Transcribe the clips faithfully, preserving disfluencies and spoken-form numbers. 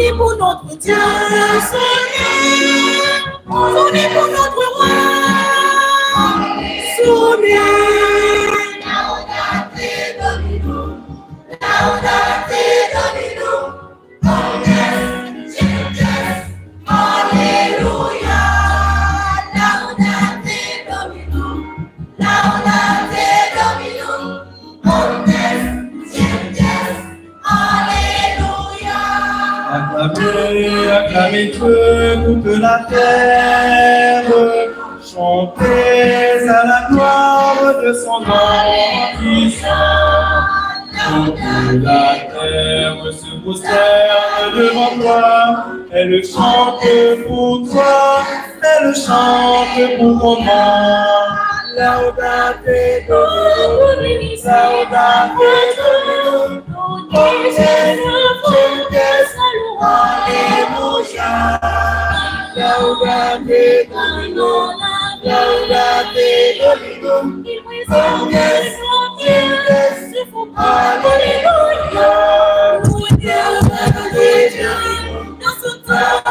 Sonnez pour notre Dieu, sonnez, sonnez pour notre roi, sonnez. Laudate Domino, laudate Domino, omnes gentes, alleluia. Laudate Domino, laudate Domino, omnes gentes, alleluia. Acclamez, acclamez Dieu, toute la terre, chantez à la gloire de son nom puissant. Toute la terre se prosterne devant toi, elle chante pour toi, elle chante pour ton nom. Laudate Domino, laudate Domino, alléluia. Laudate Domino, laudate Domino, omnes gentes, alléluia. Dans ce temps,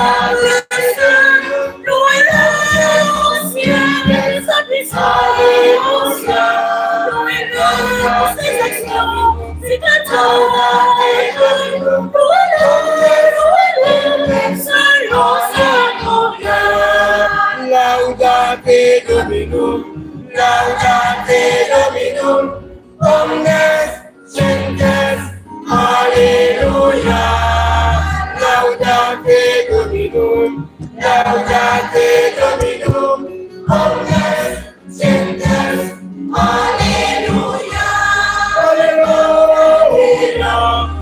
louez-le au ciel, sa puissance, alléluia. Louez-le pour ses actions, ses grâces, louez-le, louez-le, selon son cœur. Laudate Domino, laudate Domino, omnes gentes, alléluia. Laudate Domino, laudate Domino, omnes gentes, alléluia. Alléluia,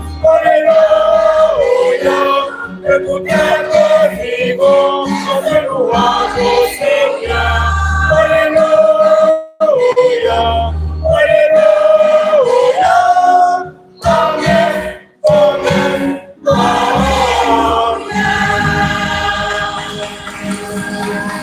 alléluia. Et pour être vivant, chante louange au Seigneur. Alléluia, alléluia. Amen, amen, amen.